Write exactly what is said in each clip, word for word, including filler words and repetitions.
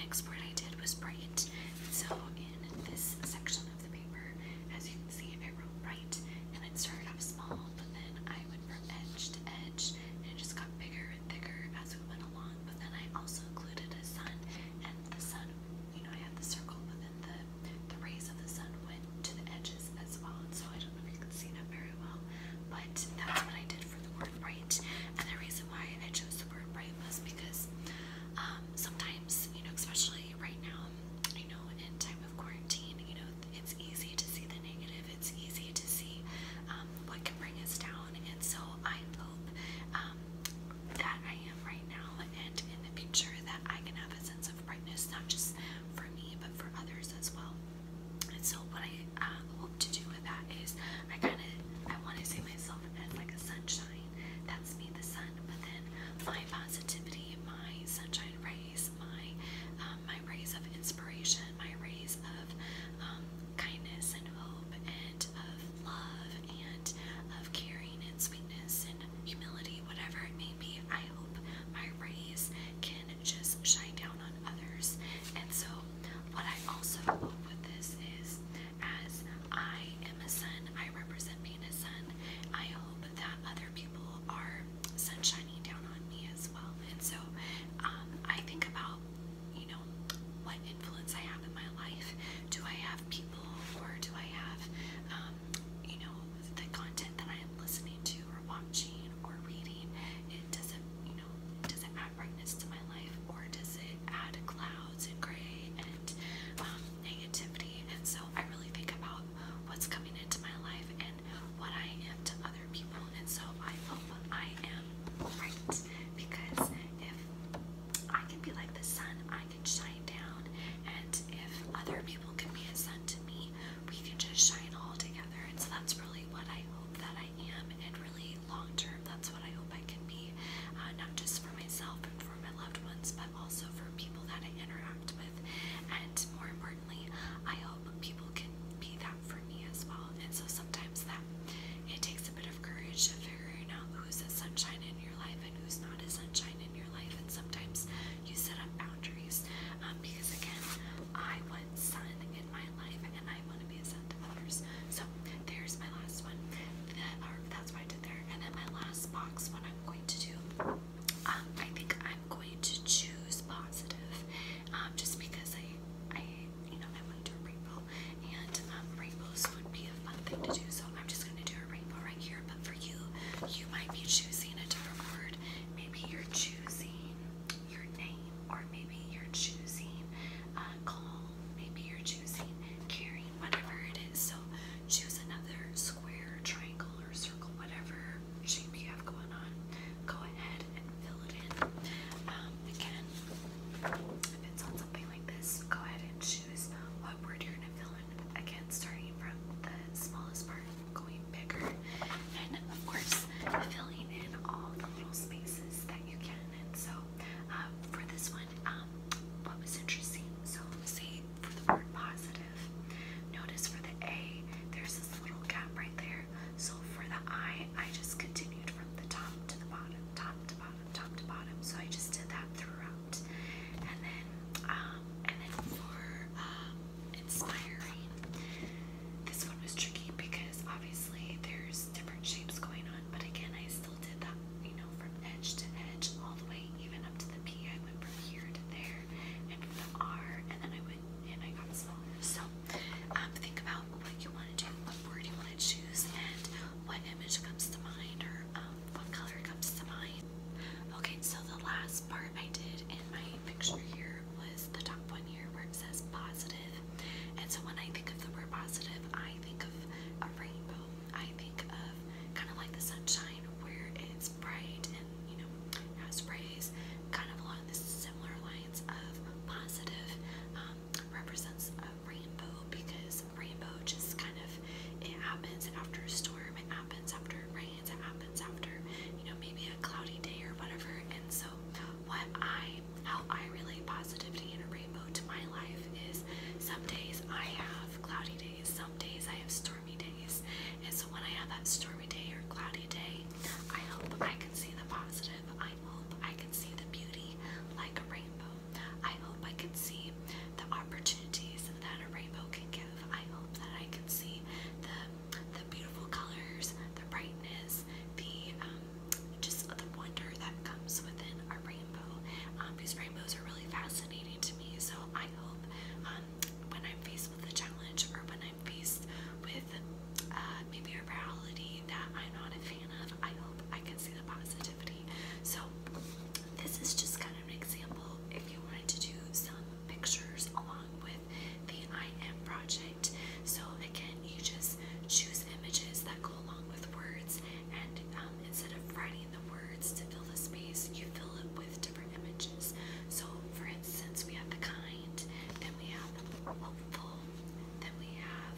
next word I did was bright. So in this section of the paper, as you can see, I wrote bright, and it started off small, but then I went from edge to edge, and it just got bigger and bigger as we went along. But then I also included a sun, and the sun, you know, I had the circle, but then the the rays of the sun went to the edges as well. And so I don't know if you can see that very well, but that's what I did for the word bright. And the reason why I chose the word bright was because um, sometimes, you know, especially right now, you know, in time of always rainbows are really fascinating to me. So I hope um, when I'm faced with a challenge or when I'm faced with uh, maybe a reality that I'm not a fan of, I hope I can see the positivity. So this is just kind of an example if you wanted to do some pictures along with the I am project. So again, you just choose images that go along with words, and um, instead of writing the words to fill the space, you fill it with different images. So for instance, we have the kind, then we have hopeful, then we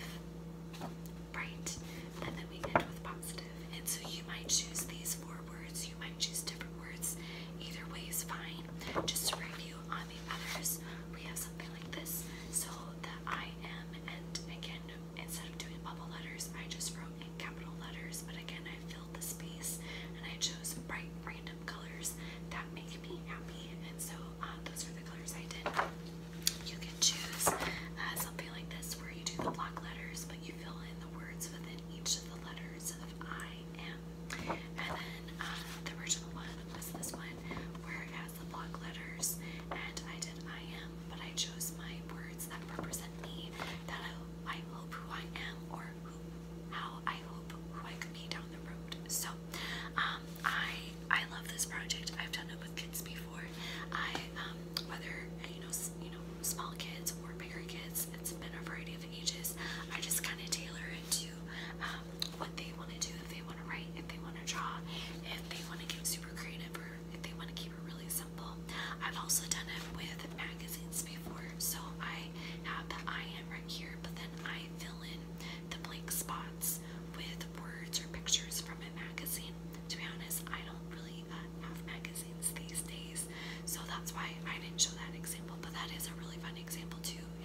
have bright, and then we end with positive. And so you might choose these four words, you might choose different words. Either way is fine. Just to review on the others, we have something like this. So the I am, and again, instead of doing bubble letters, I just wrote in capital letters, but again, I filled the space and I chose bright random colors that make me happy. And so uh, those are the colors I did. You can choose uh, something like this where you do the block letters, but you fill in the words within each of the letters of I am. And then uh, the original one was this one where it has the block letters, and I did I am, but I chose my words that represent me, that I, I hope who I am, or who, how I hope who I could be down the road. So um, I I love this project. I've done it with kids before. I um, whether you know you know small kids or bigger kids, it's been a variety of ages. I just kind of tailor it to um, what they want to do. If they want to write, if they want to draw, if they want to get super creative, or if they want to keep it really simple. I've also done it with magazines before. So I have the I am right here, but then I fill in the blank spots with words or pictures from a magazine. To be honest, I don't really uh, have magazines these days, so that's why I didn't show that example, but that is a really fun example too